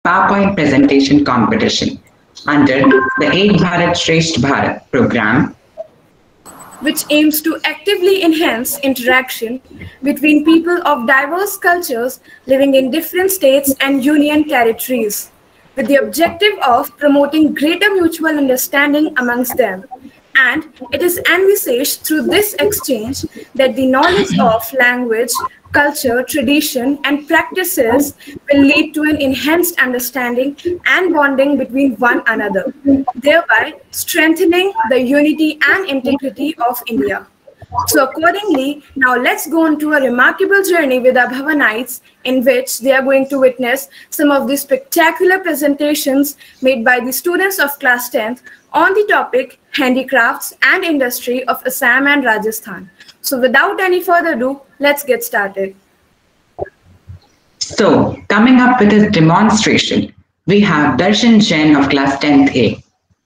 PowerPoint presentation competition under the Ek Bharat Shresth Bharat program, which aims to actively enhance interaction between people of diverse cultures living in different states and union territories, with the objective of promoting greater mutual understanding amongst them. And it is envisaged through this exchange that the knowledge of language, culture, tradition, and practices will lead to an enhanced understanding and bonding between one another, thereby strengthening the unity and integrity of India. So accordingly, now let's go on to a remarkable journey with our Bhavanites in which they are going to witness some of the spectacular presentations made by the students of class 10th on the topic handicrafts and industry of Assam and Rajasthan. So without any further ado, let's get started. So, coming up with his demonstration, we have Darshan Jain of class 10th A.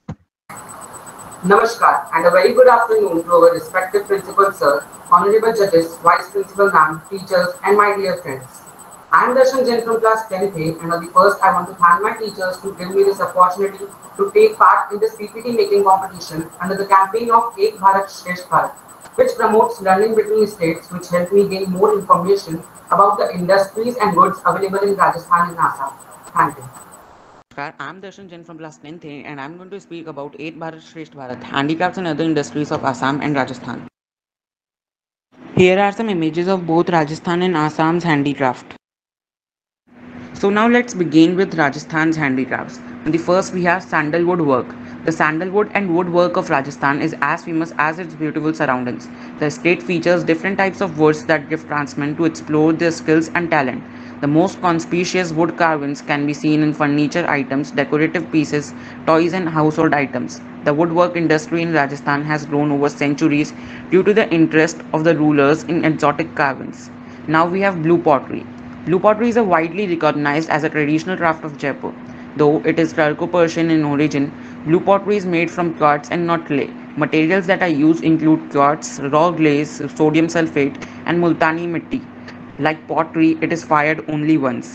Namaskar and a very good afternoon to our respective principal sir, honorable judges, vice principal ma'am, teachers and my dear friends. I am Darshan Jain from class 10th A and on the first I want to thank my teachers to give me this opportunity to take part in this PPT making competition under the campaign of Ek Bharat Shresth Bharat, which promotes learning between states, which helped me gain more information about the industries and goods available in Rajasthan and Assam. Thank you. I'm Darshan Jain from class 10th A and I'm going to speak about 8 Bharat Shresth Bharat, handicrafts and other industries of Assam and Rajasthan. Here are some images of both Rajasthan and Assam's handicraft. So now let's begin with Rajasthan's handicrafts. And the first we have sandalwood work. The sandalwood and woodwork of Rajasthan is as famous as its beautiful surroundings. The state features different types of woods that give craftsmen to explore their skills and talent. The most conspicuous wood carvings can be seen in furniture items, decorative pieces, toys and household items. The woodwork industry in Rajasthan has grown over centuries due to the interest of the rulers in exotic carvings. Now we have blue pottery. Blue pottery is widely recognized as a traditional craft of Jaipur. Though it is Turco-Persian in origin, blue pottery is made from quartz and not clay. Materials that are used include quartz, raw glaze, sodium sulfate and multani mitti. Like pottery, it is fired only once.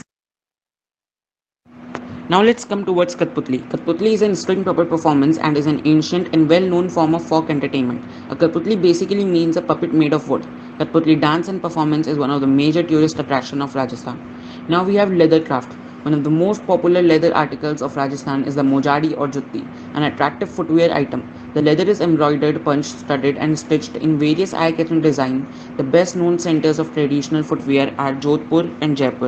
Now let's come towards Kathputli. Kathputli is an string puppet performance and is an ancient and well-known form of folk entertainment. A Kathputli basically means a puppet made of wood. Kathputli dance and performance is one of the major tourist attractions of Rajasthan. Now we have leather craft. One of the most popular leather articles of Rajasthan is the mojadi or jutti, an attractive footwear item. The leather is embroidered, punched, studded and stitched in various eye-catching designs. The best known centers of traditional footwear are Jodhpur and Jaipur.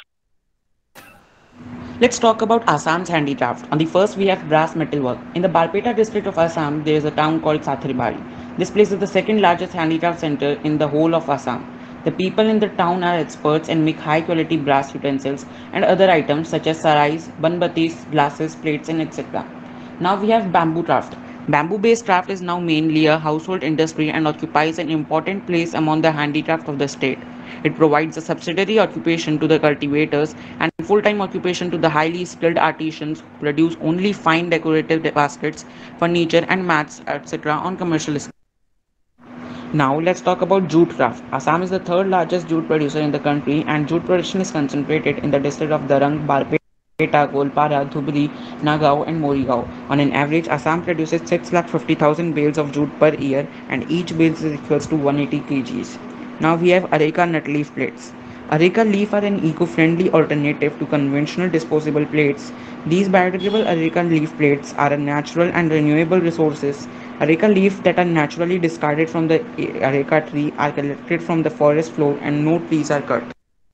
Let's talk about Assam's handicraft. On the first we have brass metalwork. In the Barpeta district of Assam, there is a town called Sathiribari. This place is the second largest handicraft center in the whole of Assam. The people in the town are experts and make high quality brass utensils and other items such as sarais, banbatis, glasses, plates and etc. Now we have bamboo craft. Bamboo based craft is now mainly a household industry and occupies an important place among the handicraft of the state. It provides a subsidiary occupation to the cultivators and full-time occupation to the highly skilled artisans who produce only fine decorative baskets, furniture and mats etc. on commercial scale. Now let's talk about jute craft. Assam is the third largest jute producer in the country and jute production is concentrated in the district of Darang, Barpeta, Golpara, Dhubri, Nagaon and Morigao. On an average, Assam produces 6,50,000 bales of jute per year and each bale is equals to 180 kgs. Now we have Areca nut leaf plates. Areca leaf are an eco-friendly alternative to conventional disposable plates. These biodegradable Areca leaf plates are a natural and renewable resources. Areca leaves that are naturally discarded from the Areca tree are collected from the forest floor and no trees are cut.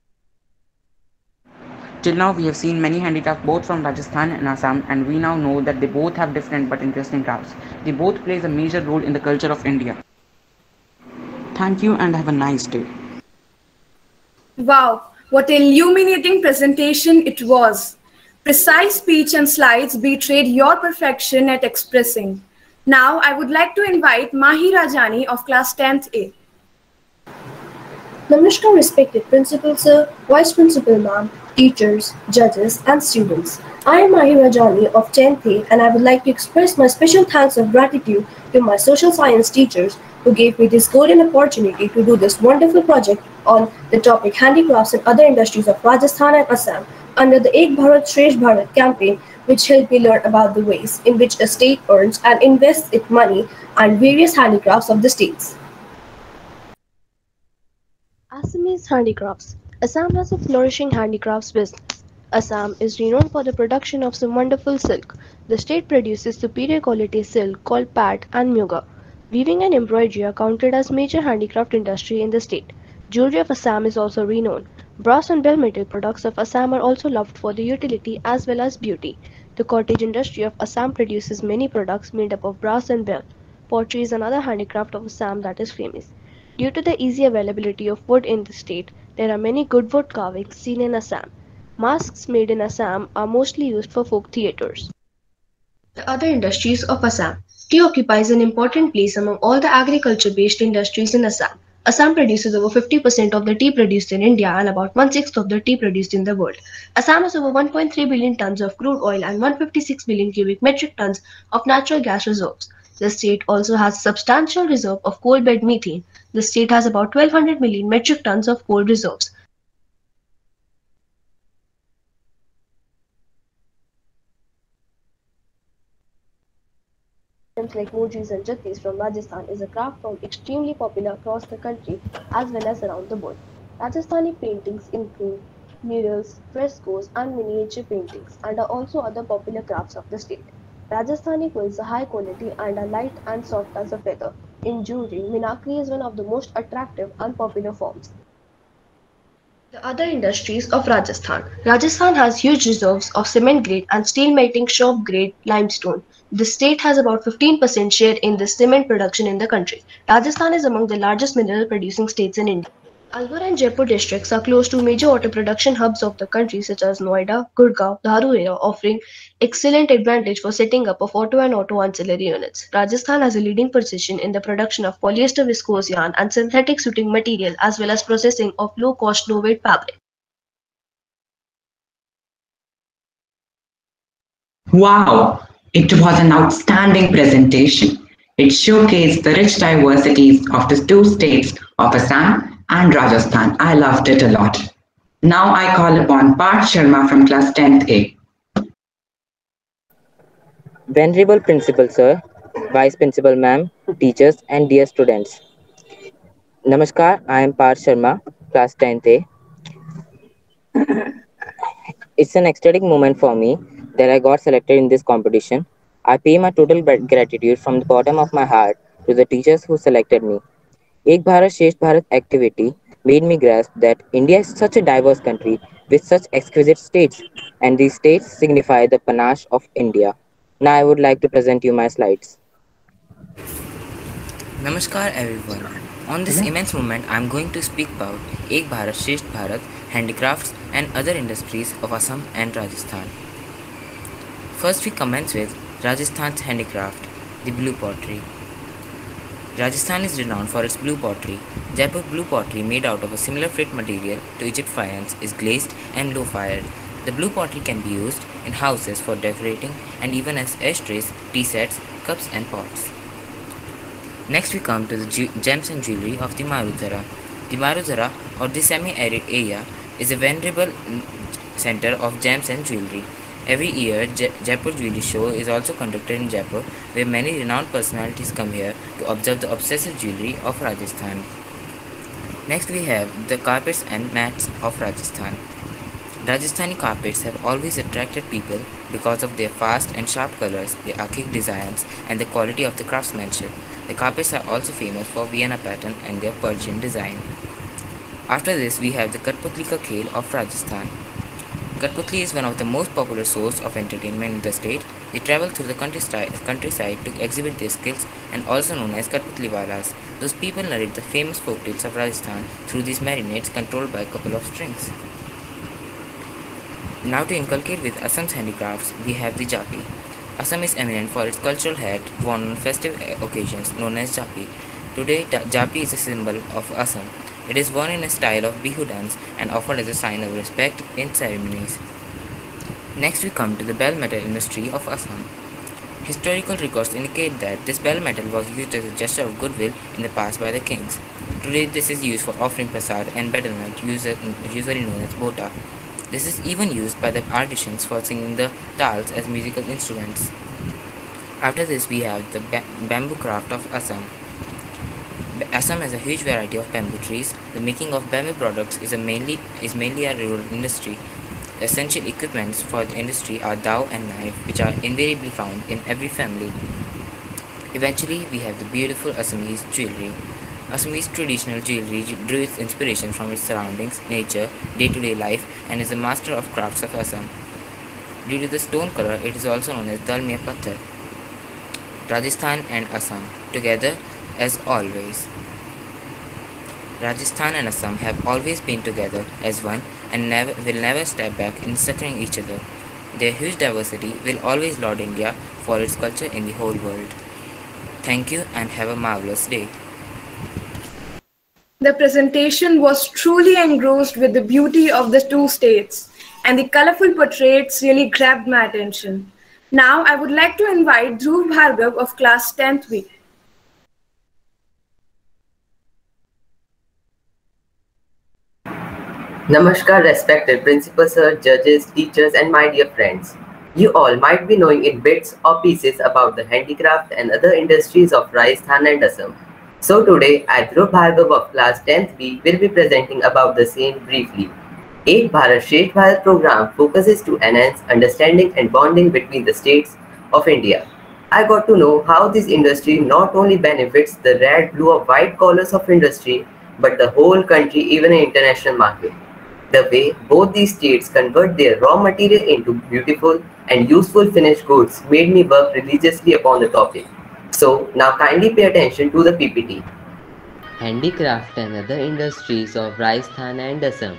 Till now we have seen many handicrafts both from Rajasthan and Assam and we now know that they both have different but interesting crafts. They both plays a major role in the culture of India. Thank you and have a nice day. Wow, what an illuminating presentation it was. Precise speech and slides betrayed your perfection at expressing. Now I would like to invite Mahi Rajani of class 10th A. Namaskar respected Principal Sir, Vice Principal Ma'am, teachers, judges and students. I am Mahi Rajani of 10th A and I would like to express my special thanks of gratitude to my social science teachers who gave me this golden opportunity to do this wonderful project on the topic handicrafts and other industries of Rajasthan and Assam under the Ek Bharat Shresh Bharat campaign, which helped me learn about the ways in which a state earns and invests its money and various handicrafts of the states. Assamese handicrafts. Assam has a flourishing handicrafts business. Assam is renowned for the production of some wonderful silk. The state produces superior quality silk called pat and muga. Weaving and embroidery are counted as major handicraft industry in the state. Jewelry of Assam is also renowned. Brass and bell metal products of Assam are also loved for their utility as well as beauty. The cottage industry of Assam produces many products made up of brass and bell. Pottery is another handicraft of Assam that is famous. Due to the easy availability of wood in the state, there are many good wood carvings seen in Assam. Masks made in Assam are mostly used for folk theatres. The other industries of Assam. Tea occupies an important place among all the agriculture-based industries in Assam. Assam produces over 50% of the tea produced in India and about one-sixth of the tea produced in the world. Assam has over 1.3 billion tons of crude oil and 156 billion cubic metric tons of natural gas reserves. The state also has a substantial reserve of coal bed methane. The state has about 1200 million metric tons of coal reserves. Items like mojis and jatis from Rajasthan is a craft form extremely popular across the country as well as around the world. Rajasthani paintings include murals, frescoes, and miniature paintings, and are also other popular crafts of the state. Rajasthani quilts are high quality and are light and soft as a feather. In jewelry, minakri is one of the most attractive and popular forms. The other industries of Rajasthan. Rajasthan has huge reserves of cement grade and steel melting shop grade limestone. The state has about 15% share in the cement production in the country. Rajasthan is among the largest mineral producing states in India. Alwar and Jaipur districts are close to major auto production hubs of the country such as Noida, Gurgaon, Dharuhera, offering excellent advantage for setting up of auto and auto ancillary units. Rajasthan has a leading position in the production of polyester viscose yarn and synthetic suiting material as well as processing of low-cost, low-weight fabric. Wow, it was an outstanding presentation. It showcased the rich diversities of the two states of Assam and Rajasthan. I loved it a lot. Now I call upon Parth Sharma from class 10th A. Venerable Principal Sir, Vice Principal Ma'am, teachers, and dear students. Namaskar, I am Parth Sharma, class 10th A. It's an ecstatic moment for me that I got selected in this competition. I pay my total gratitude from the bottom of my heart to the teachers who selected me. Ek Bharat Shresth Bharat activity made me grasp that India is such a diverse country with such exquisite states, and these states signify the panache of India. Now I would like to present you my slides. Namaskar everyone. On this immense moment, I am going to speak about Ek Bharat Shresth Bharat, handicrafts and other industries of Assam and Rajasthan. First we commence with Rajasthan's handicraft, the blue pottery. Rajasthan is renowned for its blue pottery. Jaipur blue pottery, made out of a similar freight material to Egypt faience, is glazed and low fired. The blue pottery can be used in houses for decorating and even as ashtrays, tea sets, cups and pots. Next we come to the gems and jewelry of the Marudhara. The Marudhara, or the semi-arid area, is a venerable center of gems and jewelry. Every year, Jaipur Jewelry Show is also conducted in Jaipur, where many renowned personalities come here to observe the obsessive jewelry of Rajasthan. Next we have the carpets and mats of Rajasthan. Rajasthani carpets have always attracted people because of their fast and sharp colors, their archaic designs, and the quality of the craftsmanship. The carpets are also famous for Vienna pattern and their Persian design. After this, we have the Katputli ka Khel of Rajasthan. Katputli is one of the most popular sources of entertainment in the state. They travel through the countryside to exhibit their skills and also known as Katputliwalas. Those people narrate the famous folktales of Rajasthan through these marionettes controlled by a couple of strings. Now to inculcate with Assam's handicrafts, we have the Japi. Assam is eminent for its cultural hat worn on festive occasions known as Japi. Today, Japi is a symbol of Assam. It is worn in a style of Bihu dance and offered as a sign of respect in ceremonies. Next we come to the bell metal industry of Assam. Historical records indicate that this bell metal was used as a gesture of goodwill in the past by the kings. Today this is used for offering prasad and betterment, usually known as bota. This is even used by the artisans for singing the tals as musical instruments. After this, we have the bamboo craft of Assam. Assam has a huge variety of bamboo trees. The making of bamboo products is mainly a rural industry. Essential equipments for the industry are dao and knife, which are invariably found in every family. Eventually, we have the beautiful Assamese jewelry. Assamese traditional jewelry drew its inspiration from its surroundings, nature, day-to-day life, and is a master of crafts of Assam. Due to the stone color, it is also known as Dalmia Patthar. Rajasthan and Assam together as always. Rajasthan and Assam have always been together as one and will never step back in succouring each other. Their huge diversity will always laud India for its culture in the whole world. Thank you and have a marvelous day. The presentation was truly engrossed with the beauty of the two states, and the colorful portraits really grabbed my attention. Now I would like to invite Dhruv Bhargav of class 10th B. Namaskar, respected principal sir, judges, teachers, and my dear friends. You all might be knowing in bits or pieces about the handicraft and other industries of Rajasthan and Assam. So today, I, Dhruv Bhargav of class 10th B, will be presenting about the same briefly. Ek Bharat Shresth Bharat program focuses to enhance understanding and bonding between the states of India. I got to know how this industry not only benefits the red, blue, or white collars of industry, but the whole country, even in international market. The way both these states convert their raw material into beautiful and useful finished goods made me work religiously upon the topic. So now kindly pay attention to the PPT. Handicraft and other industries of Rajasthan and Assam.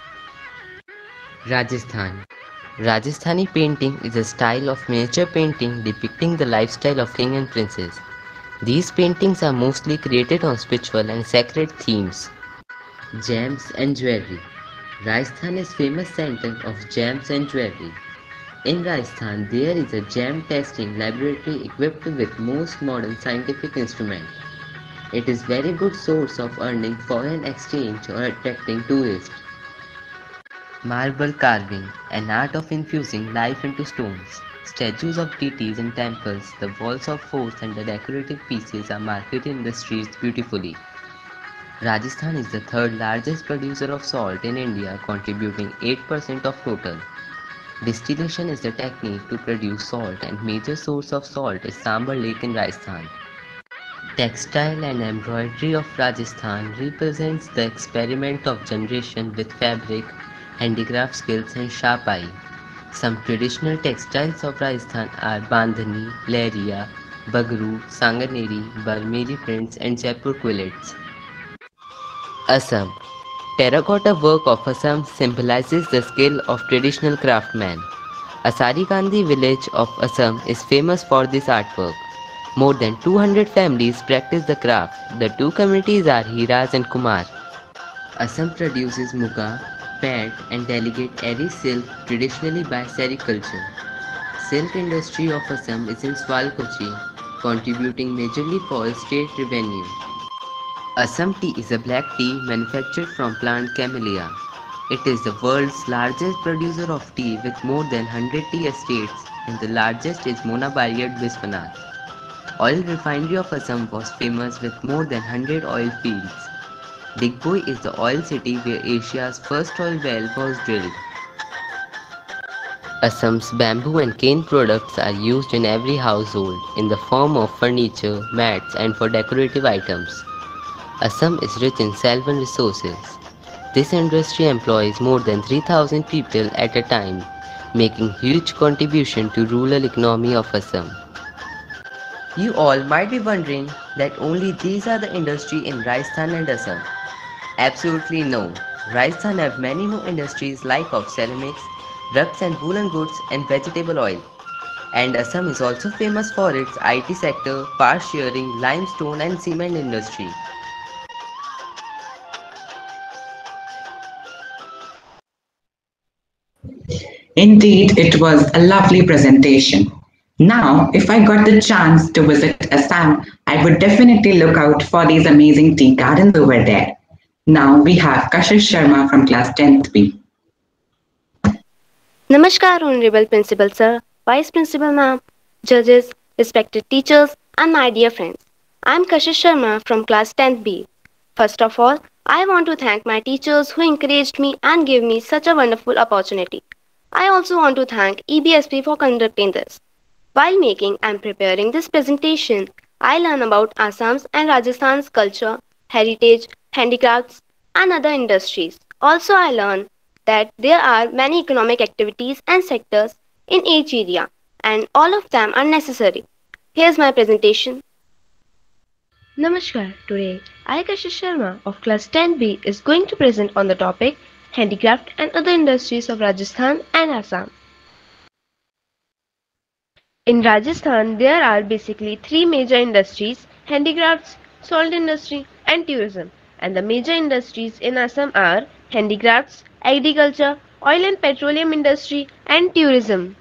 Rajasthan. Rajasthani painting is a style of miniature painting depicting the lifestyle of king and princes. These paintings are mostly created on spiritual and sacred themes. Gems and jewelry. Rajasthan is famous center of gems and jewelry. In Rajasthan, there is a gem testing laboratory equipped with most modern scientific instruments. It is very good source of earning foreign exchange or attracting tourists. Marble carving, an art of infusing life into stones. Statues of deities in temples, the walls of forts and the decorative pieces are marketed in the streets beautifully. Rajasthan is the third largest producer of salt in India, contributing 8% of total. Distillation is the technique to produce salt, and major source of salt is Sambar Lake in Rajasthan. Textile and embroidery of Rajasthan represents the experiment of generation with fabric, handicraft skills and sharp eye. Some traditional textiles of Rajasthan are Bandhani, Lehriya, Bagru, Sanganeri, Barmeri prints and Jaipur quillets. Assam. Terracotta work of Assam symbolizes the skill of traditional craftsmen. Asari Kandi village of Assam is famous for this artwork. More than 200 families practice the craft. The two communities are Hiraz and Kumar. Assam produces muga, pant and delicate eri silk traditionally by sericulture. Silk industry of Assam is in Swalkochi, contributing majorly for state revenue. Assam tea is a black tea manufactured from plant Camellia. It is the world's largest producer of tea with more than 100 tea estates, and the largest is Monabari at Biswanath. Oil refinery of Assam was famous with more than 100 oil fields. Digboi is the oil city where Asia's first oil well was drilled. Assam's bamboo and cane products are used in every household in the form of furniture, mats and for decorative items. Assam is rich in sylvan resources. This industry employs more than 3,000 people at a time, making huge contribution to rural economy of Assam. You all might be wondering that only these are the industry in Rajasthan and Assam. Absolutely no. Rajasthan have many more industries like of ceramics, rugs and woolen goods and vegetable oil. And Assam is also famous for its IT sector, power shearing, limestone and cement industry. Indeed, it was a lovely presentation. Now, if I got the chance to visit Assam, I would definitely look out for these amazing tea gardens over there. Now we have Kashish Sharma from class 10th B. Namaskar, Honorable Principal Sir, Vice Principal Ma'am, judges, respected teachers, and my dear friends. I am Kashish Sharma from class 10th B. First of all, I want to thank my teachers who encouraged me and gave me such a wonderful opportunity. I also want to thank EBSP for conducting this. While making and preparing this presentation, I learned about Assam's and Rajasthan's culture, heritage, handicrafts, and other industries. Also, I learned that there are many economic activities and sectors in each area, and all of them are necessary. Here's my presentation. Namaskar. Today, I, Kashish Sharma of class 10B, is going to present on the topic handicraft and other industries of Rajasthan and Assam. In Rajasthan, there are basically three major industries: handicrafts, salt industry, and tourism. And the major industries in Assam are handicrafts, agriculture, oil and petroleum industry, and tourism.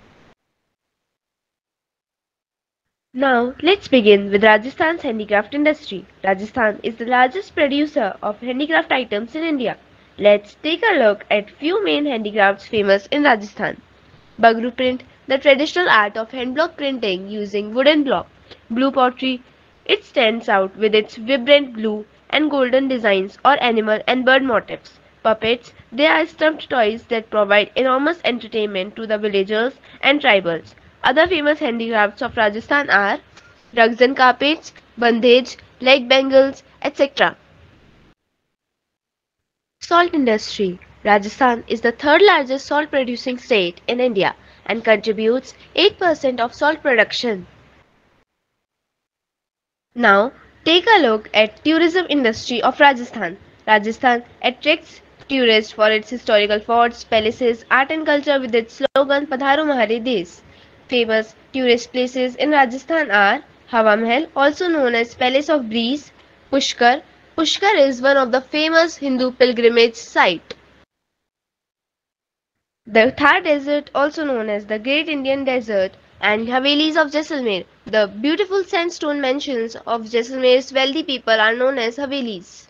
Now, let's begin with Rajasthan's handicraft industry. Rajasthan is the largest producer of handicraft items in India. Let's take a look at few main handicrafts famous in Rajasthan. Bagru print, the traditional art of hand block printing using wooden block. Blue pottery, it stands out with its vibrant blue and golden designs or animal and bird motifs. Puppets, they are stuffed toys that provide enormous entertainment to the villagers and tribals. Other famous handicrafts of Rajasthan are rugs and carpets, bandage, leg bangles, etc. Salt industry. Rajasthan is the third largest salt producing state in India and contributes 8% of salt production. Now, take a look at tourism industry of Rajasthan. Rajasthan attracts tourists for its historical forts, palaces, art and culture with its slogan Padharo Mahare Desh. Famous tourist places in Rajasthan are Hawa Mahal, also known as Palace of Breeze, Pushkar. Pushkar is one of the famous Hindu pilgrimage site. The Thar Desert, also known as the Great Indian Desert, and Havelis of Jaisalmer. The beautiful sandstone mansions of Jaisalmer's wealthy people are known as Havelis.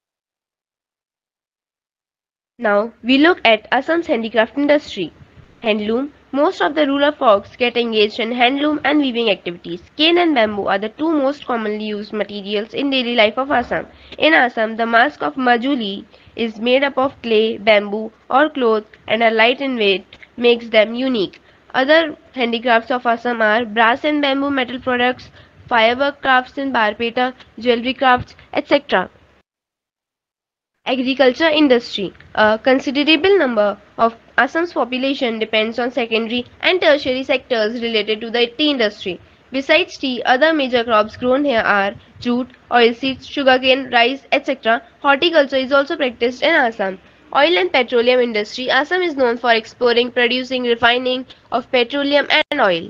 Now we look at Assam's handicraft industry. Handloom. Most of the rural folks get engaged in handloom and weaving activities. Cane and bamboo are the two most commonly used materials in daily life of Assam. In Assam, the mask of Majuli is made up of clay, bamboo, or cloth and are light in weight, makes them unique. Other handicrafts of Assam are brass and bamboo metal products, firework crafts in Barpeta, jewelry crafts, etc. Agriculture industry. A considerable number of Assam's population depends on secondary and tertiary sectors related to the tea industry. Besides tea, other major crops grown here are jute, oilseeds, sugarcane, rice, etc. Horticulture is also practiced in Assam. Oil and petroleum industry. Assam is known for exploring, producing, refining of petroleum and oil.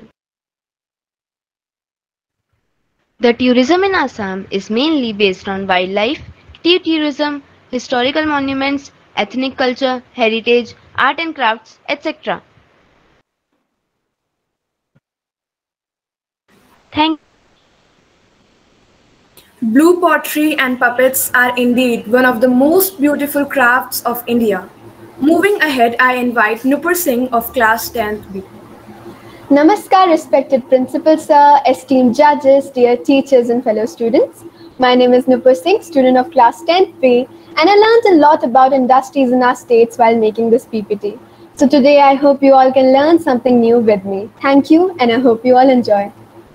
The tourism in Assam is mainly based on wildlife, tea tourism, historical monuments, ethnic culture, heritage, art and crafts, etc. Thank Blue pottery and puppets are indeed one of the most beautiful crafts of India. Moving ahead, I invite Nupur Singh of class 10th B. Namaskar, respected Principal Sir, esteemed judges, dear teachers and fellow students. My name is Nupur Singh, student of class 10th B, and I learned a lot about industries in our states while making this PPT. So today I hope you all can learn something new with me. Thank you, and I hope you all enjoy.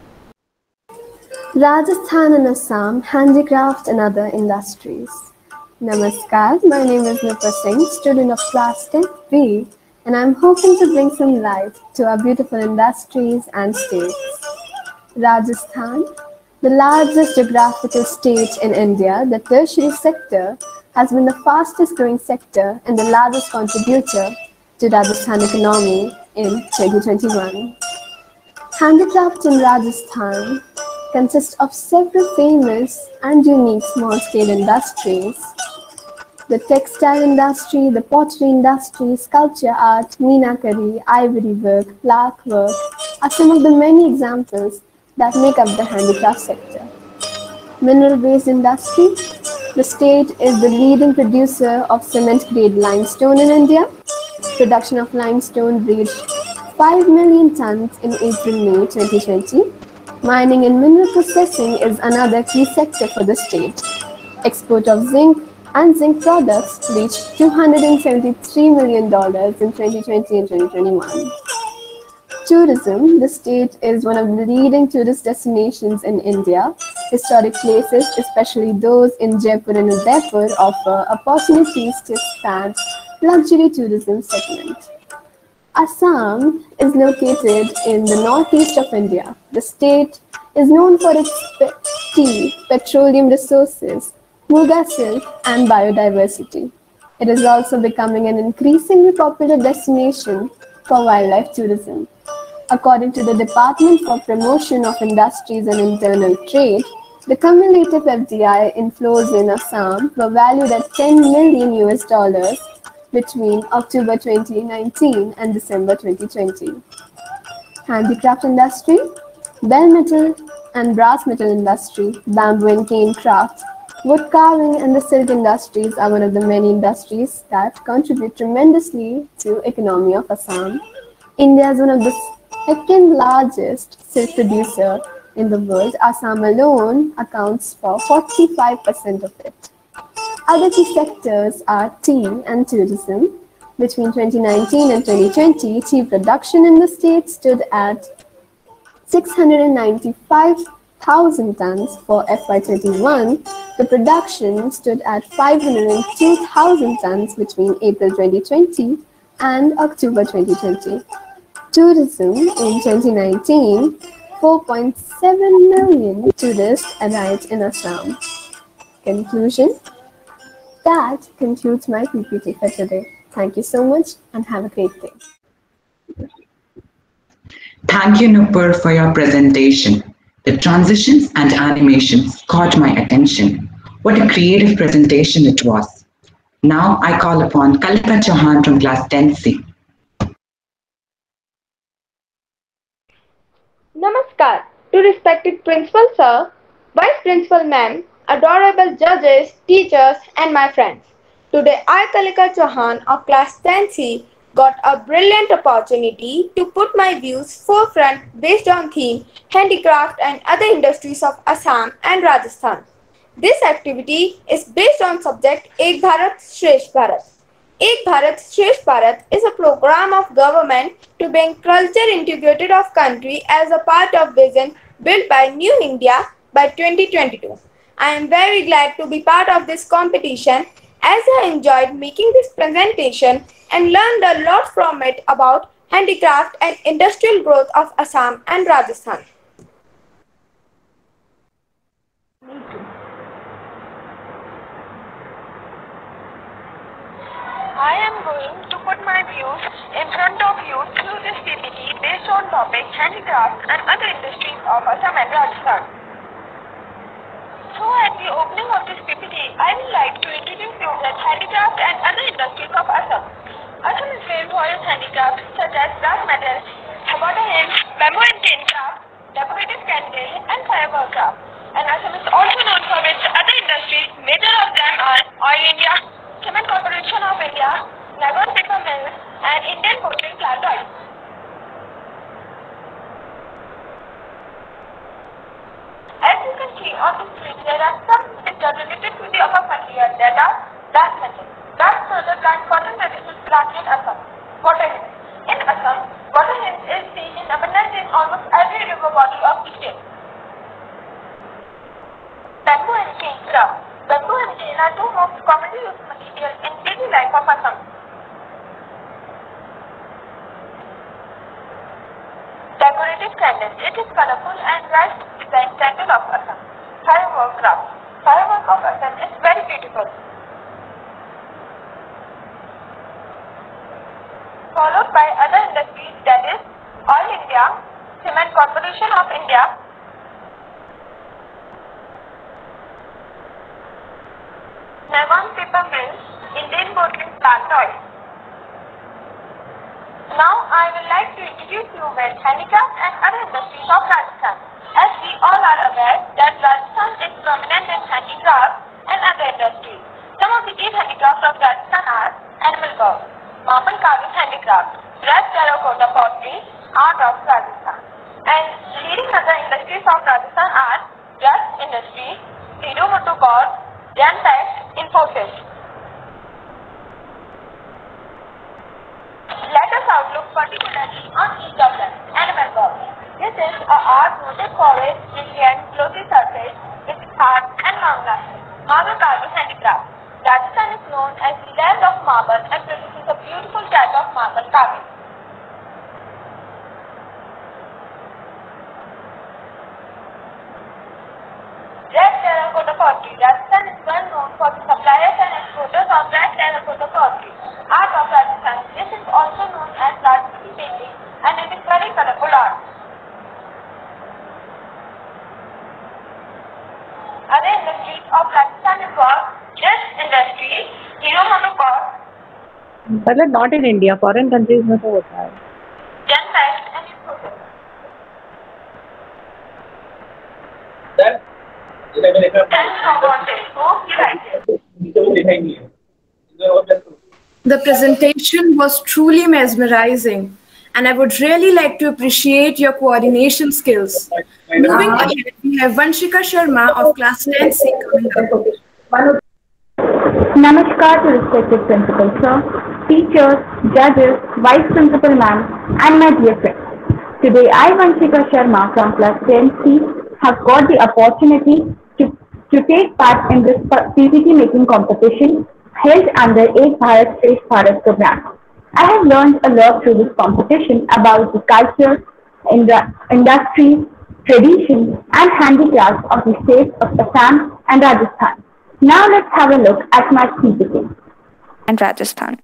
Rajasthan and Assam, handicrafts and other industries. Namaskar, my name is Nupur Singh, student of class 10th B, and I'm hoping to bring some light to our beautiful industries and states. Rajasthan, the largest geographical state in India, the tertiary sector has been the fastest growing sector and the largest contributor to Rajasthan economy in 2021. Handicrafts in Rajasthan consist of several famous and unique small-scale industries. The textile industry, the pottery industry, sculpture art, meenakari, ivory work, plaque work are some of the many examples that make up the handicraft sector. Mineral-based industry. The state is the leading producer of cement-grade limestone in India. Production of limestone reached 5 million tons in April-May 2020. Mining and mineral processing is another key sector for the state. Export of zinc and zinc products reached $273 million in 2020 and 2021. Tourism. The state is one of the leading tourist destinations in India. Historic places, especially those in Jaipur and Udaipur, offer opportunities to expand luxury tourism segment. Assam is located in the northeast of India. The state is known for its tea, petroleum resources, muga silk, and biodiversity. It is also becoming an increasingly popular destination for wildlife tourism. According to the Department for Promotion of Industries and Internal Trade, the cumulative FDI inflows in Assam were valued at $10 million between October 2019 and December 2020. Handicraft industry, bell metal and brass metal industry, bamboo and cane craft, wood carving and the silk industries are one of the many industries that contribute tremendously to the economy of Assam. India is one of the second largest silk producer in the world. Assam alone accounts for 45% of it. Other key sectors are tea and tourism. Between 2019 and 2020, tea production in the state stood at 695,000 tons. For FY21, the production stood at 502,000 tons between April 2020 and October 2020. Tourism in 2019, 4.7 million tourists arrived in Assam. Conclusion. That concludes my PPT for today. Thank you so much and have a great day. Thank you, Nupur, for your presentation. The transitions and animations caught my attention. What a creative presentation it was. Now I call upon Kalika Chauhan from class 10C. Namaskar to respected Principal Sir, Vice Principal Ma'am, adorable judges, teachers and my friends. Today I, Kalika Chauhan of class 10C, got a brilliant opportunity to put my views forefront based on theme handicraft and other industries of Assam and Rajasthan. This activity is based on subject Ek Bharat Shresth Bharat. Ek Bharat Shresth Bharat is a program of government to bring culture integrated of country as a part of vision built by New India by 2022. I am very glad to be part of this competition as I enjoyed making this presentation and learned a lot from it about handicraft and industrial growth of Assam and Rajasthan. I am going to put my views in front of you through this PPT based on topic handicraft and other industries of Assam and Rajasthan. So at the opening of this PPT, I would like to introduce you with handicraft and other industries of Assam. Assam is famed for its handicrafts such as brass metal, water hemp, bamboo and cane craft, decorative candle and firework craft. And Assam is also known for its other industries. Major of them are Oil India, Cement Corporation of India, Nagon Paper Mill and Indian Bottling Plant Oil. As you can see on the screen, there are some sectors related to the upper frontier that are brass metal. Brass further plant cotton traditional plant in Assam. Water hemp. In Assam, water hemp is seen in abundance in almost every river body of the state. Bamboo and cane craft. Bamboo and cane are two most commonly used materials in daily life of Assam. Decorative candle. It is colorful and bright design candle of Assam. Firework craft. Firework of Assam is very beautiful. Followed by other industries, that is Oil India, Cement Corporation of India, Nagon Paper Mill, Indian Bottling Plant Oil. Now I would like to introduce you with handicraft and other industries of Rajasthan. As we all are aware that Rajasthan is prominent in handicraft and other industries. Some of the key handicrafts of Rajasthan are animal carving. Marble carving handicraft, red terracotta pottery, art of Rajasthan. And leading other industries of Rajasthan are dress industry, Hero Motocross, Genpact, Infosys. Let us outlook particularly on each of them. Animal work. This is a art rooted for its brilliant, glossy surface, its art and manglas. Marble carving handicraft. Rajasthan is known as the land of marble and produces a beautiful type of marble carving. Red terracotta pottery. Rajasthan is well known for the suppliers and exporters of red terracotta pottery. Art of Rajasthan. This is also known as Rajasthani painting and it is very colorful art. Other industries of Rajasthan involve dress industry, Hero Monocore, मतलब not in India, foreign countries में तो होता है. Genpact and Infosys. The presentation was truly mesmerizing, and I would really like to appreciate your coordination skills. Moving ahead, we have Vanshika Sharma of Class 10C coming up. Namaskar to respected principal sir, teachers, judges, vice principal ma'am, and my dear friends. Today I, Vanshika Sharma from class 10C, have got the opportunity to take part in this PPT making competition held under Ek Bharat Shresth Bharat program. I have learned a lot through this competition about the culture, industry, traditions, and handicrafts of the states of Assam and Rajasthan. Now let's have a look at my PPT. And Rajasthan.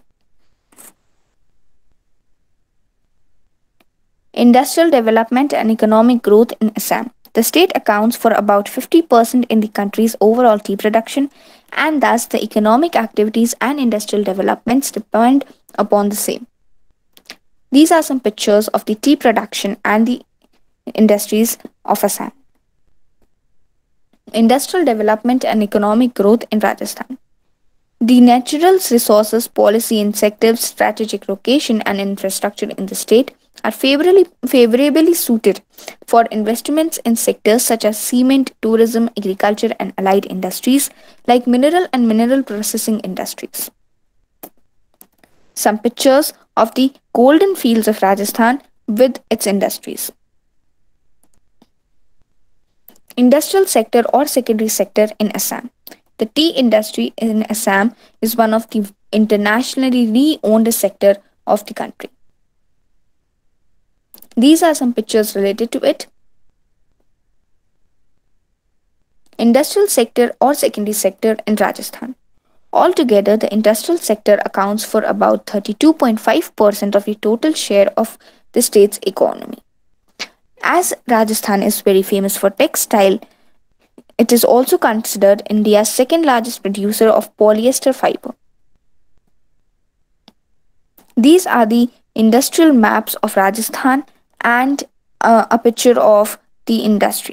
Industrial development and economic growth in Assam. The state accounts for about 50% in the country's overall tea production, and thus the economic activities and industrial developments depend upon the same. These are some pictures of the tea production and the industries of Assam. Industrial development and economic growth in Rajasthan. The natural resources policy in sectors, strategic location and infrastructure in the state are favorably suited for investments in sectors such as cement, tourism, agriculture and allied industries like mineral and mineral processing industries. Some pictures of the golden fields of Rajasthan with its industries. Industrial sector or secondary sector in Assam. The tea industry in Assam is one of the internationally owned sector of the country. These are some pictures related to it. Industrial sector or secondary sector in Rajasthan. Altogether, the industrial sector accounts for about 32.5% of the total share of the state's economy. As Rajasthan is very famous for textile, it is also considered India's second largest producer of polyester fiber. These are the industrial maps of Rajasthan and a picture of the industry.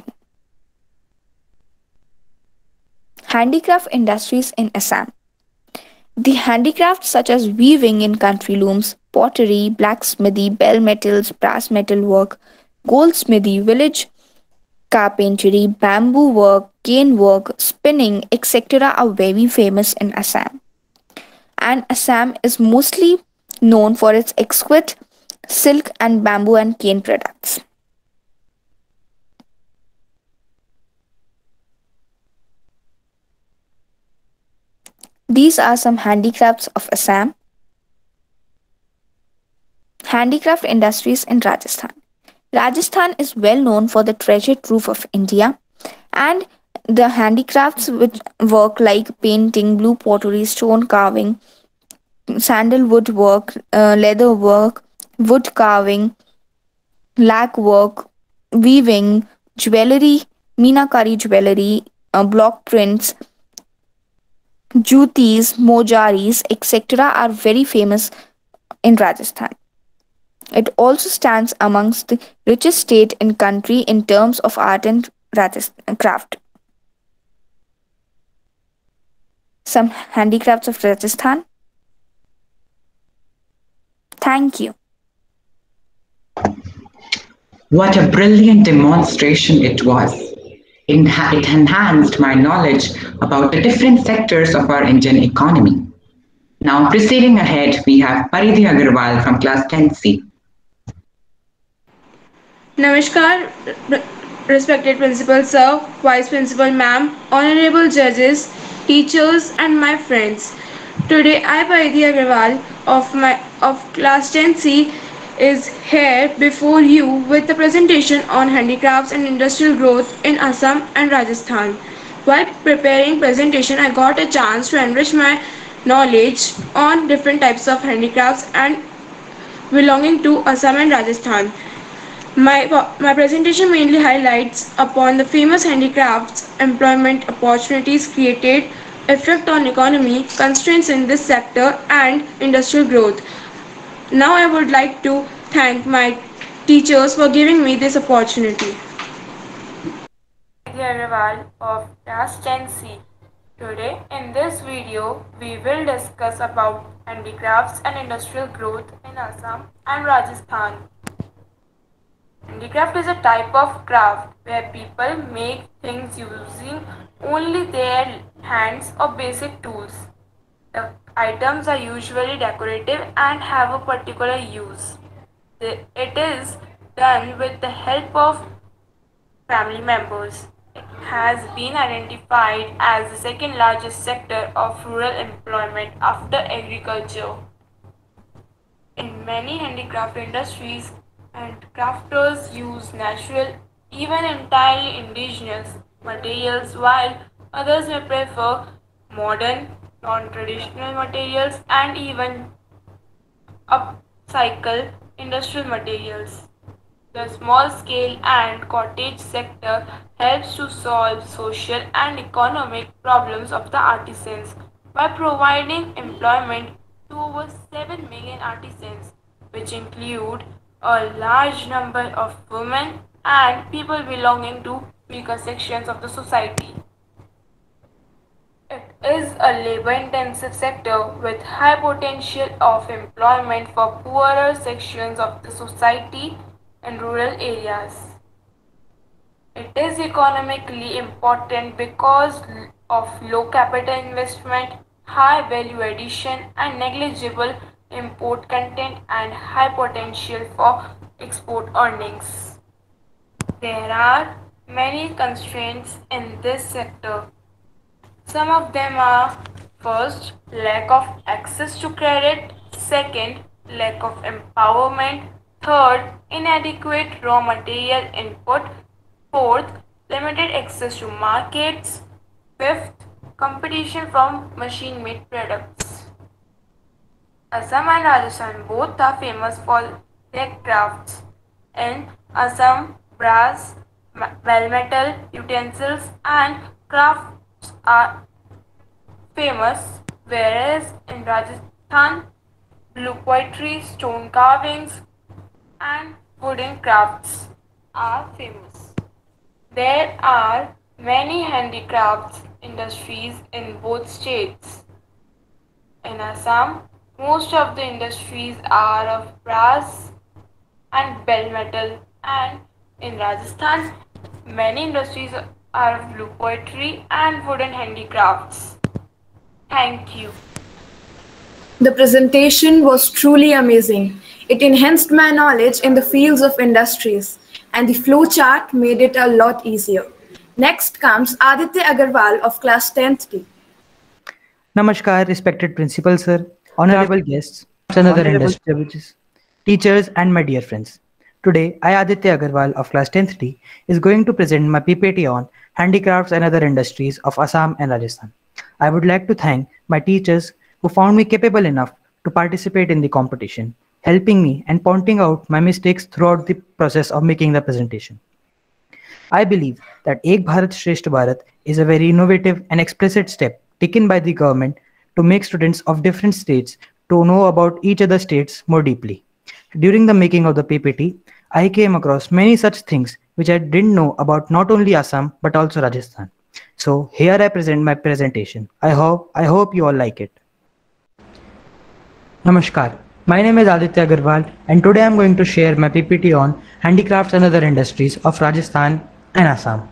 Handicraft industries in Assam. The handicrafts such as weaving in country looms, pottery, blacksmithy, bell metals, brass metal work, goldsmithy, village carpentry, bamboo work, cane work, spinning, etc. are very famous in Assam. And Assam is mostly known for its exquisite silk and bamboo and cane products. These are some handicrafts of Assam. Handicraft industries in Rajasthan. Rajasthan is well known for the treasure trove of India, and the handicrafts which work like painting, blue pottery, stone carving, sandalwood work, leather work, wood carving, lac work, weaving, jewelry, meenakari jewelry, block prints, jutis, mojaris, etc. are very famous in Rajasthan. It also stands amongst the richest state in country in terms of art and craft. Some handicrafts of Rajasthan. Thank you. What a brilliant demonstration it was. It enhanced my knowledge about the different sectors of our Indian economy. Now, proceeding ahead, we have Paridhi Agarwal from class 10C. Namaskar, respected Principal Sir, Vice Principal Ma'am, Honorable Judges, teachers and my friends. Today I, Paridhi Agarwal of class 10C is here before you with the presentation on handicrafts and industrial growth in Assam and Rajasthan. While preparing presentation, I got a chance to enrich my knowledge on different types of handicrafts and belonging to Assam and Rajasthan. My presentation mainly highlights upon the famous handicrafts, employment opportunities created, effect on economy, constraints in this sector and industrial growth. Now I would like to thank my teachers for giving me this opportunity. Agarwal of class 10C. Today in this video we will discuss about handicrafts and industrial growth in Assam and Rajasthan. Handicraft is a type of craft where people make things using only their hands or basic tools. The items are usually decorative and have a particular use. It is done with the help of family members. It has been identified as the second largest sector of rural employment after agriculture. In many handicraft industries, and crafters use natural, even entirely indigenous materials, while others may prefer modern, non-traditional materials and even upcycle industrial materials. The small-scale and cottage sector helps to solve social and economic problems of the artisans by providing employment to over 7 million artisans, which include a large number of women and people belonging to weaker sections of the society. It is a labor-intensive sector with high potential of employment for poorer sections of the society and rural areas. It is economically important because of low capital investment, high value addition and negligible import content and high potential for export earnings. There are many constraints in this sector. Some of them are: first, lack of access to credit; second, lack of empowerment; third, inadequate raw material input; fourth, limited access to markets; fifth, competition from machine-made products. Assam and Rajasthan both are famous for their crafts. In Assam, brass, bell metal, utensils and crafts are famous, whereas in Rajasthan, blue pottery, stone carvings and wooden crafts are famous. There are many handicrafts industries in both states. In Assam, most of the industries are of brass and bell metal, and in Rajasthan, many industries are of blue pottery and wooden handicrafts. Thank you. The presentation was truly amazing. It enhanced my knowledge in the fields of industries, and the flow chart made it a lot easier. Next comes Aditya Agarwal of class 10th D. Namaskar, respected Principal Sir, honorable guests, and other industry teachers, and my dear friends. Today, I, Aditya Agarwal of class 10th D, is going to present my PPT on handicrafts and other industries of Assam and Rajasthan. I would like to thank my teachers who found me capable enough to participate in the competition, helping me and pointing out my mistakes throughout the process of making the presentation. I believe that Ek Bharat Shresth Bharat is a very innovative and explicit step taken by the government to make students of different states to know about each other states more deeply. During the making of the PPT, I came across many such things which I didn't know about not only Assam but also Rajasthan. So here I present my presentation. I hope you all like it. Namaskar. My name is Aditya Agarwal and today I am going to share my PPT on handicrafts and other industries of Rajasthan and Assam.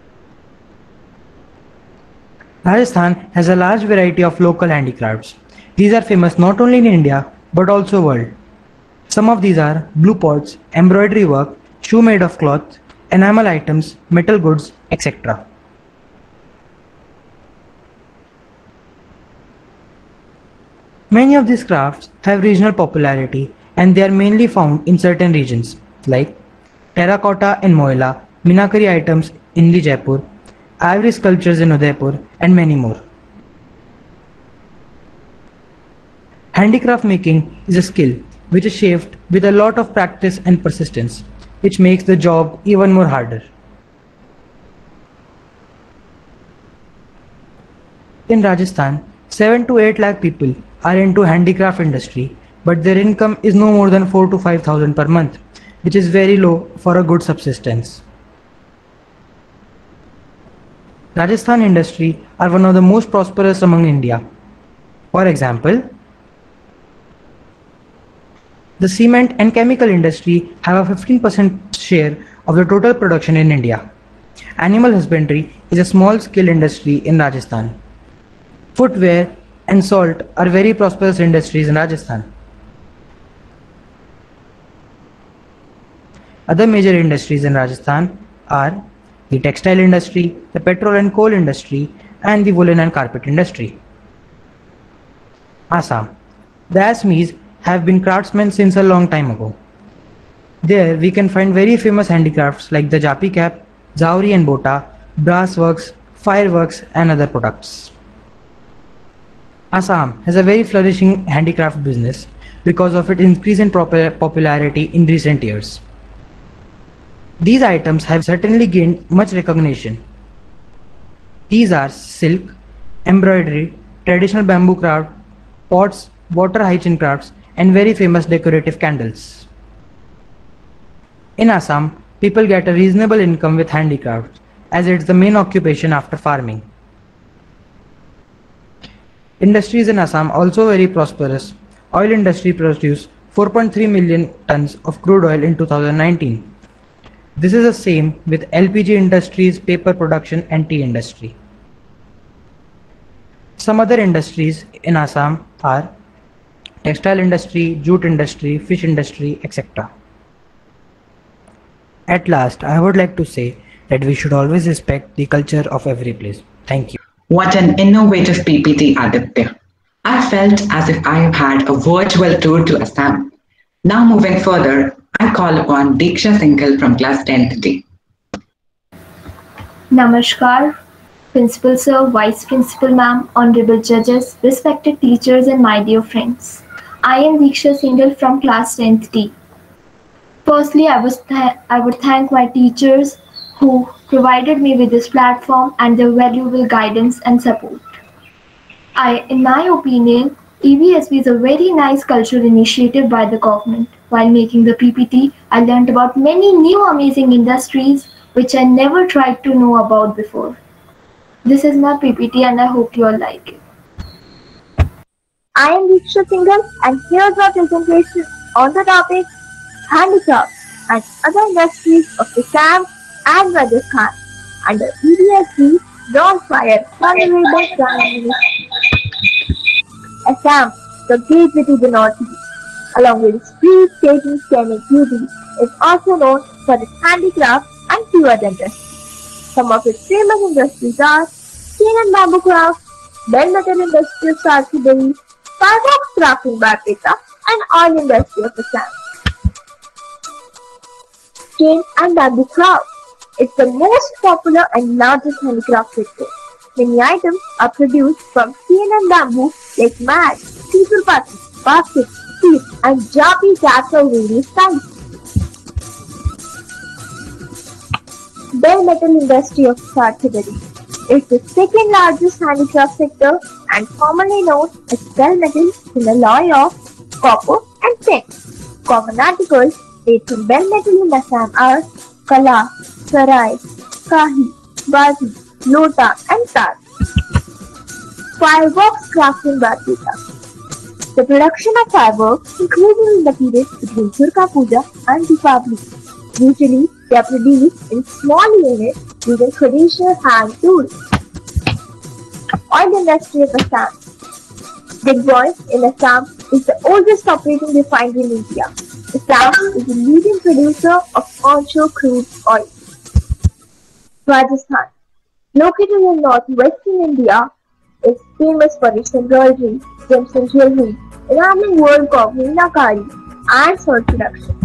Rajasthan has a large variety of local handicrafts. These are famous not only in India but also world. Some of these are blue pots, embroidery work, shoe made of cloth, enamel items, metal goods, etc. Many of these crafts have regional popularity and they are mainly found in certain regions like terracotta in Moila, Minakari items in the Jaipur, ivory sculptures in Udaipur and many more. Handicraft making is a skill which is shaped with a lot of practice and persistence, which makes the job even more harder. In Rajasthan, 7 to 8 lakh people are into handicraft industry, but their income is no more than 4 to 5,000 per month, which is very low for a good subsistence. Rajasthan industry are one of the most prosperous among India. For example, the cement and chemical industry have a 15% share of the total production in India. Animal husbandry is a small scale industry in Rajasthan. Footwear and salt are very prosperous industries in Rajasthan. Other major industries in Rajasthan are the textile industry, the petrol and coal industry, and the woolen and carpet industry. Assam. The Assamese have been craftsmen since a long time ago. There we can find very famous handicrafts like the Japi cap, Zawri and Bota, brass works, fireworks and other products. Assam has a very flourishing handicraft business because of its increase in popularity in recent years. These items have certainly gained much recognition. These are silk, embroidery, traditional bamboo craft, pots, water hygiene crafts, and very famous decorative candles. In Assam, people get a reasonable income with handicrafts as it's the main occupation after farming. Industries in Assam also very prosperous. Oil industry produced 4.3 million tons of crude oil in 2019. This is the same with LPG industries, paper production and tea industry. Some other industries in Assam are textile industry, jute industry, fish industry, etc. At last, I would like to say that we should always respect the culture of every place. Thank you. What an innovative PPT, Aditya. I felt as if I had a virtual tour to Assam. Now moving further, I call upon Diksha Singhal from class 10th D. Namaskar, Principal Sir, Vice Principal Ma'am, Honorable Judges, respected teachers and my dear friends. I am Diksha Singhal from class 10th D. Firstly, I would thank my teachers who provided me with this platform and their valuable guidance and support. In my opinion, EVSV is a very nice cultural initiative by the government. While making the PPT, I learned about many new amazing industries which I never tried to know about before. This is my PPT and I hope you all like it. I am Diksha Singhal and here's my presentation on the topic handicrafts and other industries of Assam and Rajasthan under EVSV Bonfire Honorable Prime Minister. Assam, the gateway to the northeast, along with its breathtaking scenic beauty, is also known for its handicraft and few other industries. Some of its famous industries are chain and bamboo craft, bell metal industry of Sarthibari, fireworks craft in Barpeta, and oil industry of Assam. Chain and bamboo craft. It's the most popular and largest handicraft sector. Many items are produced from chain and bamboo like mat, teepur patis, baskets, seats, and japi caps of various types. Bell metal industry of Sarthibari. It's the second largest handicraft sector and commonly known as bell metal in the alloy of copper and tin. Common articles made from bell metal in Assam are kala, sarai, kahi, bazi, lota, and tar. Fireworks craft in Barpeta. The production of fireworks increases in the period between Durga Puja and Deepavali. Usually, they are produced in small units using traditional hand tools. Oil industry of Assam. Digboy in Assam is the oldest operating refinery in India. Assam is the leading producer of onshore crude oil. Rajasthan, located in northwestern India, is famous for its embroidery, gems and jewelry, enameling work of meenakari and salt production.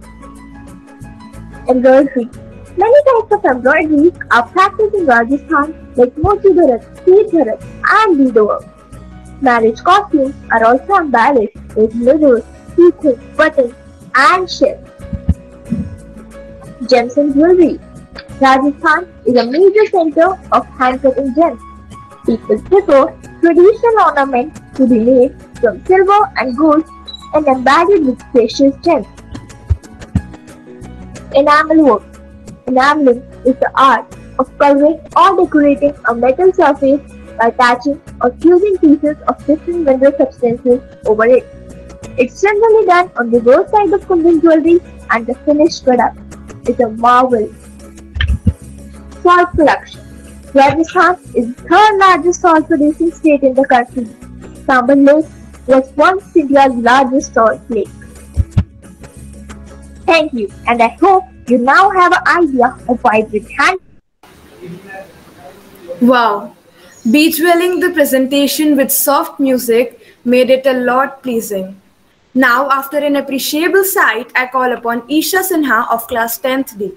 Embroidery. Many types of embroidery are practiced in Rajasthan like Moti Bharat, Seed Bharat and bead work. Marriage costumes are also embellished with mirrors, sequins, buttons and shells. Gems and jewelry. Rajasthan is a major center of hand-cutting gems. People prefer traditional ornaments to be made from silver and gold and embedded with precious gems. Enamel work. Enameling is the art of coloring or decorating a metal surface by attaching or fusing pieces of different mineral substances over it. It's generally done on the reverse side of Kundan jewelry and the finished product is a marvel. Salt production. Rajasthan is the third largest salt producing state in the country. Sambar Lake was once India's largest salt lake. Thank you, and I hope you now have an idea of vibrant hand. Wow! Bejeweling the presentation with soft music made it a lot pleasing. Now, after an appreciable sight, I call upon Isha Sinha of class 10th D.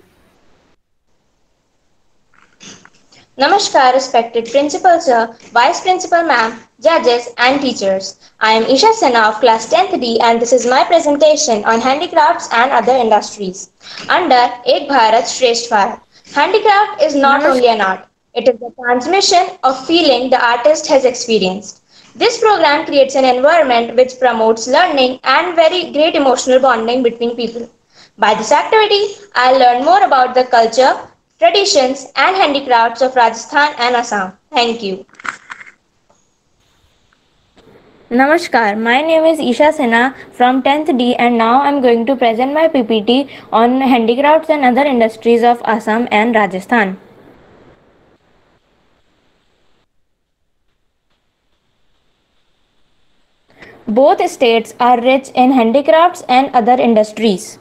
Namaskar, respected Principal Sir, Vice Principal Ma'am, judges and teachers. I am Isha Sinha of class 10th D and this is my presentation on handicrafts and other industries. Under Ek Bharat Shresth Bharat. Handicraft is not only an art, it is the transmission of feeling the artist has experienced. This program creates an environment which promotes learning and very great emotional bonding between people. By this activity, I learned more about the culture, traditions and handicrafts of Rajasthan and Assam. Thank you. Namaskar, my name is Isha Sinha from 10th D and now I am going to present my PPT on handicrafts and other industries of Assam and Rajasthan. Both states are rich in handicrafts and other industries.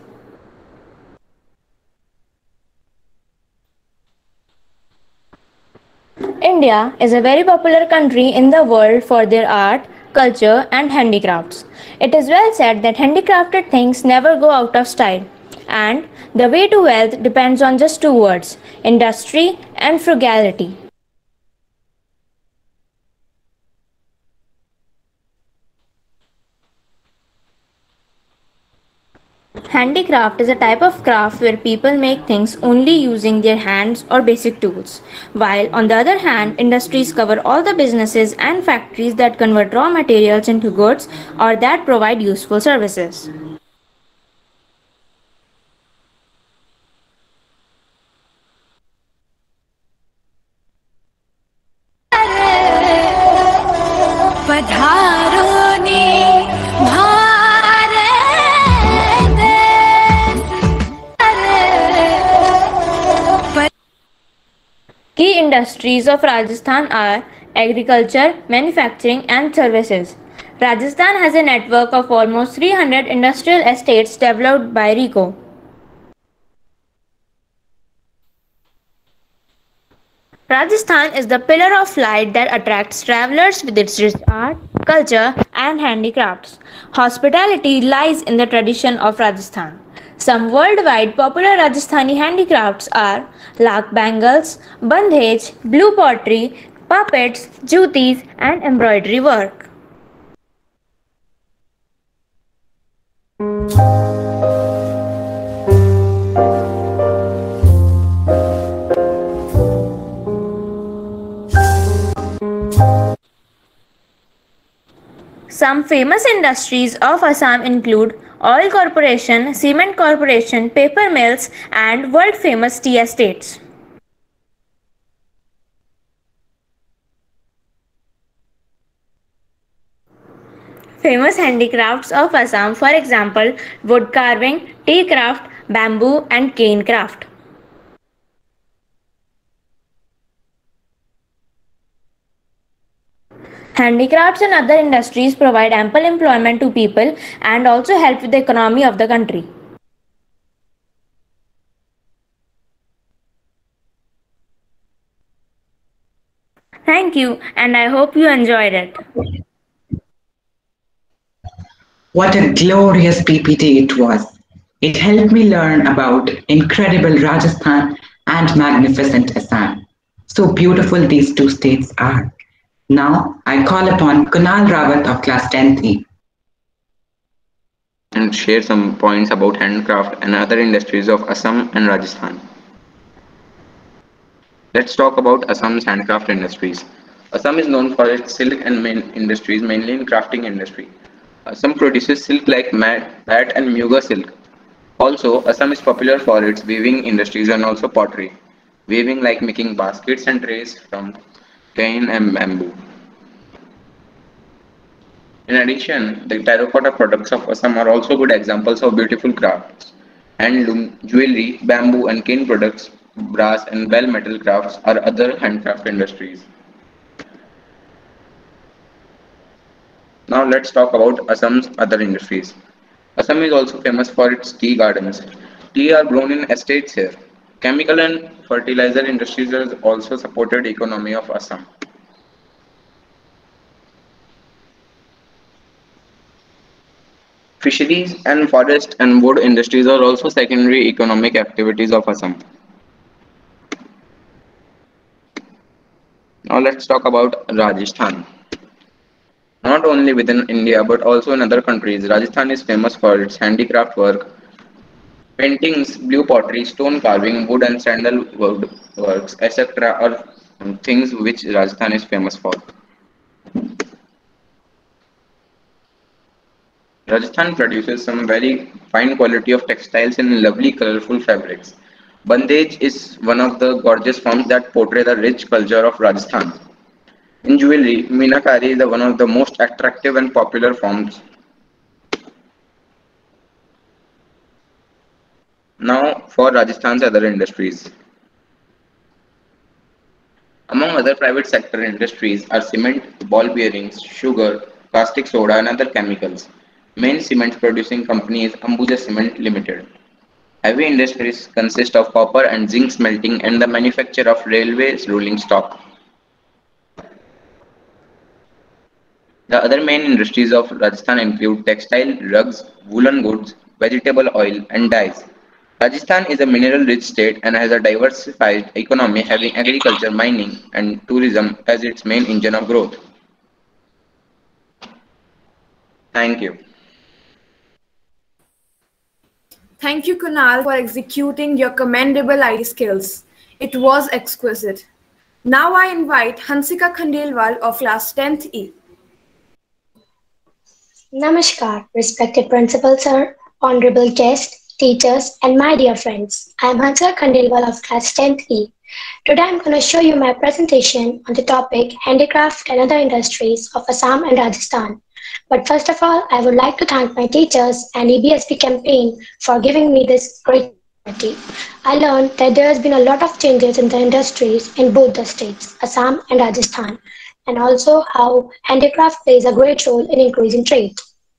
India is a very popular country in the world for their art, culture and handicrafts. It is well said that handicrafted things never go out of style. And the way to wealth depends on just two words, industry and frugality. Handicraft is a type of craft where people make things only using their hands or basic tools, while on the other hand, industries cover all the businesses and factories that convert raw materials into goods or that provide useful services. Key industries of Rajasthan are agriculture, manufacturing and services. Rajasthan has a network of almost 300 industrial estates developed by RICO. Rajasthan is the pillar of light that attracts travelers with its rich art, culture and handicrafts. Hospitality lies in the tradition of Rajasthan. Some worldwide popular Rajasthani handicrafts are lak bangles, bandhej, blue pottery, puppets, jutis and embroidery work. Some famous industries of Assam include Oil Corporation, Cement Corporation, paper mills and world famous tea estates. Famous handicrafts of Assam, for example, wood carving, tea craft, bamboo, and cane craft. Handicrafts and other industries provide ample employment to people and also help with the economy of the country. Thank you, and I hope you enjoyed it. What a glorious PPT it was. It helped me learn about incredible Rajasthan and magnificent Assam. So beautiful these two states are. Now I call upon Kunal Rawat of class 10th and share some points about handcraft and other industries of Assam and Rajasthan. Let's talk about Assam's handcraft industries. Assam is known for its silk and industries, mainly in crafting industry. Assam produces silk like mat, bat and muga silk. Also, Assam is popular for its weaving industries and also pottery. Weaving like making baskets and trays from cane and bamboo. In addition, the terracotta products of Assam are also good examples of beautiful crafts. Handloom, jewelry, bamboo and cane products, brass and bell metal crafts are other handcraft industries. Now let's talk about Assam's other industries. Assam is also famous for its tea gardens. Tea are grown in estates here. Chemical and fertilizer industries have also supported economy of Assam. Fisheries and forest and wood industries are also secondary economic activities of Assam. Now let's talk about Rajasthan. Not only within India but also in other countries, Rajasthan is famous for its handicraft work, paintings, blue pottery, stone carving, wood and sandalwood works, etc. are things which Rajasthan is famous for. Rajasthan produces some very fine quality of textiles in lovely colorful fabrics. Bandage is one of the gorgeous forms that portray the rich culture of Rajasthan. In jewelry, Meenakari is one of the most attractive and popular forms. Now for Rajasthan's other industries. Among other private sector industries are cement, ball bearings, sugar, caustic soda and other chemicals. Main cement producing company is Ambuja Cement Limited. Heavy industries consist of copper and zinc smelting and the manufacture of railway rolling stock. The other main industries of Rajasthan include textile, rugs, woolen goods, vegetable oil, and dyes. Rajasthan is a mineral-rich state and has a diversified economy having agriculture, mining, and tourism as its main engine of growth. Thank you. Thank you, Kunal, for executing your commendable IT skills. It was exquisite. Now I invite Hansika Khandelwal of class 10th E. Namaskar, respected Principal Sir, honorable guests, teachers, and my dear friends. I am Hansika Khandelwal of class 10th E. Today I am going to show you my presentation on the topic Handicraft and Other Industries of Assam and Rajasthan. But first of all, I would like to thank my teachers and EBSP campaign for giving me this great opportunity. I learned that there has been a lot of changes in the industries in both the states, Assam and Rajasthan, and also how handicraft plays a great role in increasing trade.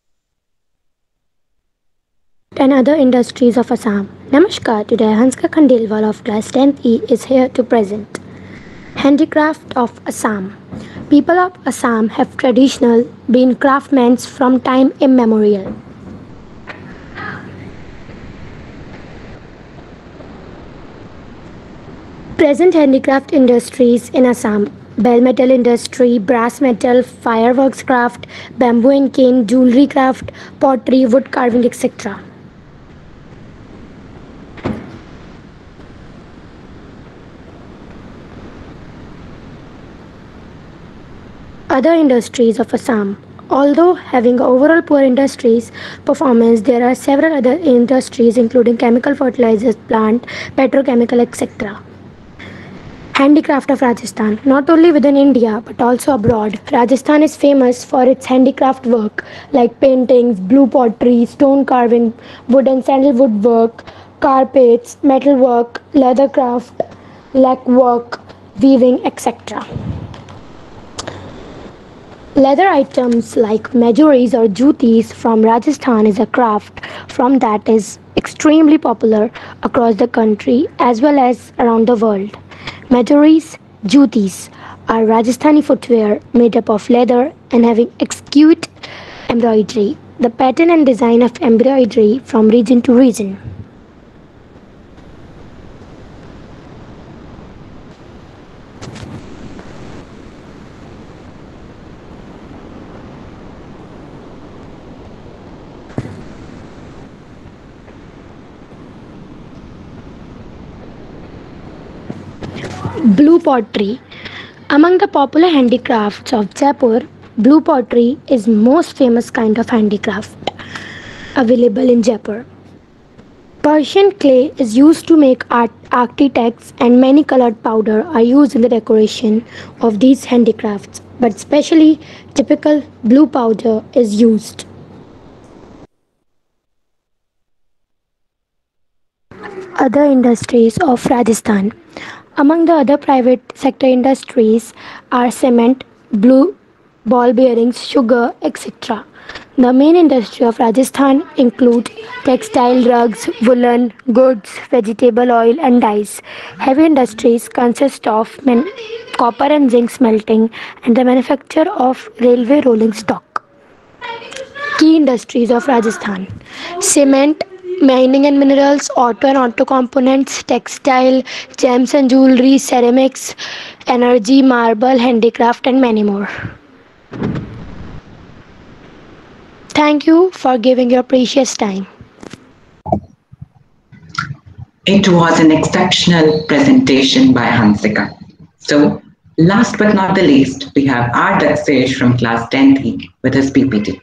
And other industries of Assam. Namaskar, today Hansika Khandelwal of class 10th E is here to present Handicraft of Assam. People of Assam have traditionally been craftsmen from time immemorial. Present handicraft industries in Assam: bell metal industry, brass metal, fireworks craft, bamboo and cane, jewelry craft, pottery, wood carving, etc. Other industries of Assam. Although having overall poor industries performance, there are several other industries including chemical fertilizers plant, petrochemical, etc. Handicraft of Rajasthan. Not only within India but also abroad, Rajasthan is famous for its handicraft work like paintings, blue pottery, stone carving, wood and sandalwood work, carpets, metal work, leather craft, lac work, weaving, etc. Leather items like majuris or jutis from Rajasthan is a craft from that is extremely popular across the country as well as around the world. Majuris, jutis are Rajasthani footwear made up of leather and having exquisite embroidery. The pattern and design of embroidery from region to region. Blue pottery. Among the popular handicrafts of Jaipur, blue pottery is most famous kind of handicraft available in Jaipur. Persian clay is used to make architects and many colored powder are used in the decoration of these handicrafts, but especially typical blue powder is used. Other industries of Rajasthan. Among the other private sector industries are cement, blue ball bearings, sugar, etc. The main industry of Rajasthan include textile, rugs, woolen, goods, vegetable oil and dyes. Heavy industries consist of copper and zinc smelting and the manufacture of railway rolling stock. Key industries of Rajasthan: cement, mining and minerals, auto and auto components, textile, gems and jewelry, ceramics, energy, marble, handicraft, and many more. Thank you for giving your precious time. It was an exceptional presentation by Hansika. So, last but not the least, we have R. Daksesh from class 10th with his PPT.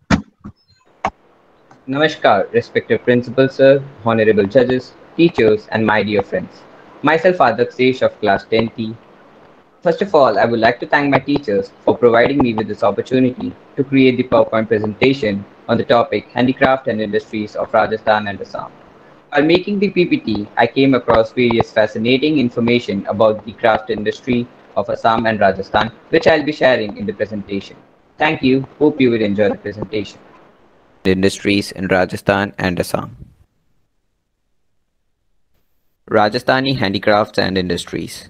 Namaskar, respected Principal Sir, Honorable Judges, teachers, and my dear friends. Myself, Adak Sesh of Class 10T. First of all, I would like to thank my teachers for providing me with this opportunity to create the PowerPoint presentation on the topic Handicraft and Industries of Rajasthan and Assam. While making the PPT, I came across various fascinating information about the craft industry of Assam and Rajasthan, which I'll be sharing in the presentation. Thank you. Hope you will enjoy the presentation. Industries in Rajasthan and Assam. Rajasthani handicrafts and industries.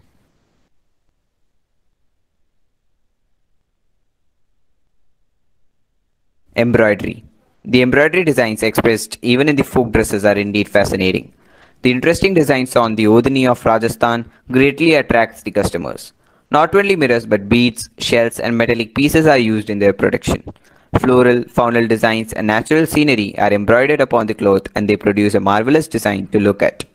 Embroidery. The embroidery designs expressed even in the folk dresses are indeed fascinating. The interesting designs on the Odhani of Rajasthan greatly attracts the customers. Not only mirrors but beads, shells and metallic pieces are used in their production. Floral, faunal designs and natural scenery are embroidered upon the cloth and they produce a marvelous design to look at.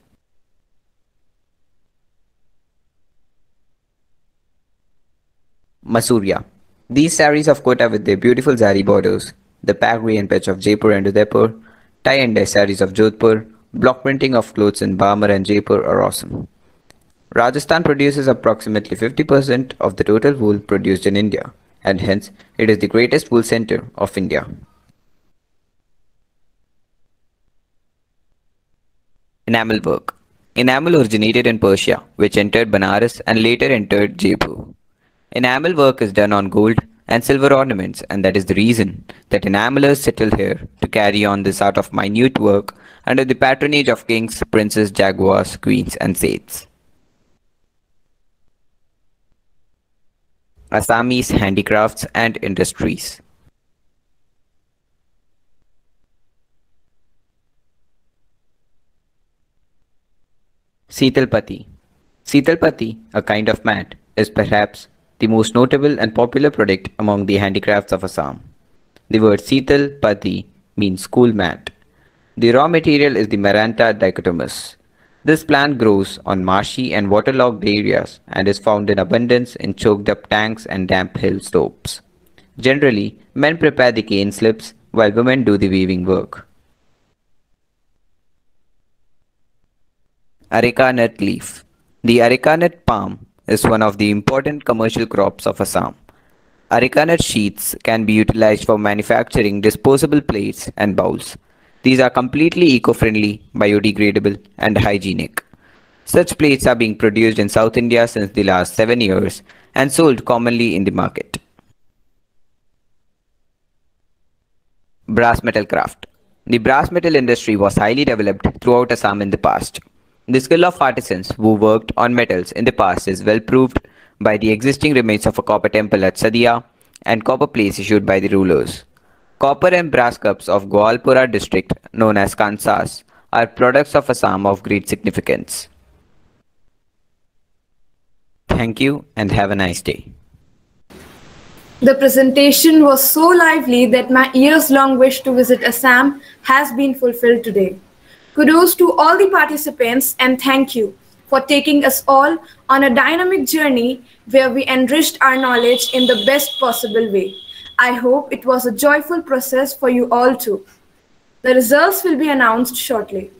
Masurya. These saris of Kota with their beautiful zari borders, the pagri and patch of Jaipur and Udaipur, tie and dye saris of Jodhpur, block printing of clothes in Bamar and Jaipur are awesome. Rajasthan produces approximately 50% of the total wool produced in India, and hence it is the greatest wool center of India. Enamel work. Enamel originated in Persia, which entered Banaras and later entered Jaipur. Enamel work is done on gold and silver ornaments, and that is the reason that enamelers settle here to carry on this art of minute work under the patronage of kings, princes, jaguars, queens, and saints. Assamese handicrafts and industries. Seetalpati. Seetalpati, a kind of mat, is perhaps the most notable and popular product among the handicrafts of Assam. The word Seetalpati means school mat. The raw material is the Marantha dichotomus. This plant grows on marshy and waterlogged areas and is found in abundance in choked up tanks and damp hill slopes. Generally, men prepare the cane slips while women do the weaving work. Areca nut leaf. The areca nut palm is one of the important commercial crops of Assam. Areca nut sheaths can be utilized for manufacturing disposable plates and bowls. These are completely eco-friendly, biodegradable, and hygienic. Such plates are being produced in South India since the last 7 years and sold commonly in the market. Brass metal craft. The brass metal industry was highly developed throughout Assam in the past. The skill of artisans who worked on metals in the past is well proved by the existing remains of a copper temple at Sadia and copper plates issued by the rulers. Copper and brass cups of Goalpura district, known as Kansas, are products of Assam of great significance. Thank you and have a nice day. The presentation was so lively that my years-long wish to visit Assam has been fulfilled today. Kudos to all the participants and thank you for taking us all on a dynamic journey where we enriched our knowledge in the best possible way. I hope it was a joyful process for you all too. The results will be announced shortly.